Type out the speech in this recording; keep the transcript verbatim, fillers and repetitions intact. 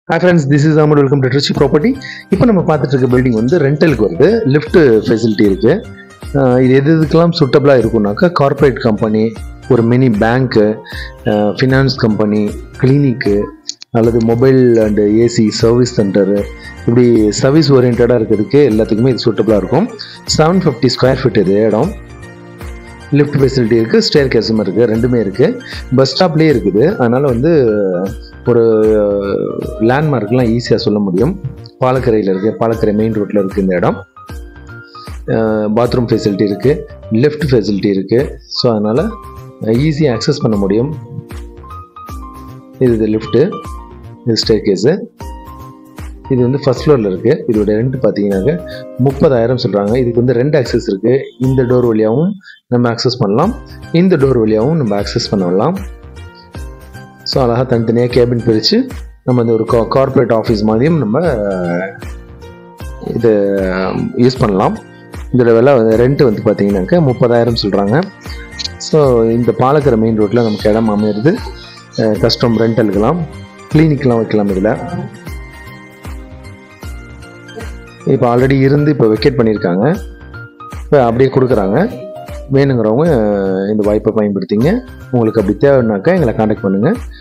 Hi friends, this is Ahmed. Welcome to Trichy Property. இப்போ நம்ம பார்த்துட்டு இருக்க பில்டிங் வந்து ரெண்டலுக்கு வருது. லிஃப்ட் ஃபெசிலிட்டி இருக்கு. இது எது எதுக்கெல்லாம் சூட்டபிளாக இருக்கும்னாக்கா கார்பரேட் கம்பெனி, ஒரு mini bank, finance company, clinic அல்லது mobile and AC service centre, இப்படி சர்வீஸ் ஓரியன்டாக இருக்கிறதுக்கு எல்லாத்துக்குமே இது சூட்டபிளாக இருக்கும். செவன் ஃபிஃப்டி ஸ்கொயர் ஃபீட் இது இடம். லிஃப்ட் ஃபெசிலிட்டி இருக்குது, ஸ்டேர் கேஸும் இருக்குது, ரெண்டுமே இருக்குது. பஸ் ஸ்டாப்லேயே இருக்குது. அதனால் வந்து ஒரு லேண்ட்மார்க்லாம் ஈஸியாக சொல்ல முடியும். பாலக்கரையில் இருக்குது, பாலக்கரை மெயின் ரோட்டில் இருக்குது இந்த இடம். பாத்ரூம் ஃபெசிலிட்டி இருக்குது, லிஃப்ட் ஃபெசிலிட்டி இருக்குது. ஸோ அதனால் ஈஸியாக அக்சஸ் பண்ண முடியும். இது இது லிஃப்ட்டு, இது ஸ்டேர் கேஸு. இது வந்து ஃபர்ஸ்ட் ஃப்ளோரில் இருக்குது. இதோட ரெண்ட் பார்த்தீங்கன்னாக்க முப்பதாயிரம் சொல்கிறாங்க. இதுக்கு வந்து ரெண்டு ஆக்சஸ் இருக்குது. இந்த டோர் வழியாகவும் நம்ம ஆக்சஸ் பண்ணலாம், இந்த டோர் வழியாகவும் நம்ம ஆக்சஸ் பண்ணலாம். ஸோ அழகாக தனித்தனியாக கேபின் பிரித்து நம்ம இந்த ஒரு கா கார்பரேட் ஆஃபீஸ் மாதிரியும் நம்ம இதை யூஸ் பண்ணலாம். இதோட விலை ரெண்ட் வந்து பார்த்தீங்கன்னாக்க முப்பதாயிரம் சொல்கிறாங்க. ஸோ இந்த பாலக்கரை மெயின் ரோட்டில் நமக்கு இடம் அமையிறது. கஸ்டம் ரெண்டலுக்கெல்லாம், கிளினிக்லாம் வைக்கலாம். இதில் இப்போ ஆல்ரெடி இருந்து இப்போ வெக்கேட் பண்ணியிருக்காங்க, இப்போ அப்படியே கொடுக்குறாங்க. வேணுங்கிறவங்க இந்த வாய்ப்பை பயன்படுத்திங்க. உங்களுக்கு அப்படி தேவைன்னாக்கா எங்களை காண்டாக்ட் பண்ணுங்கள்.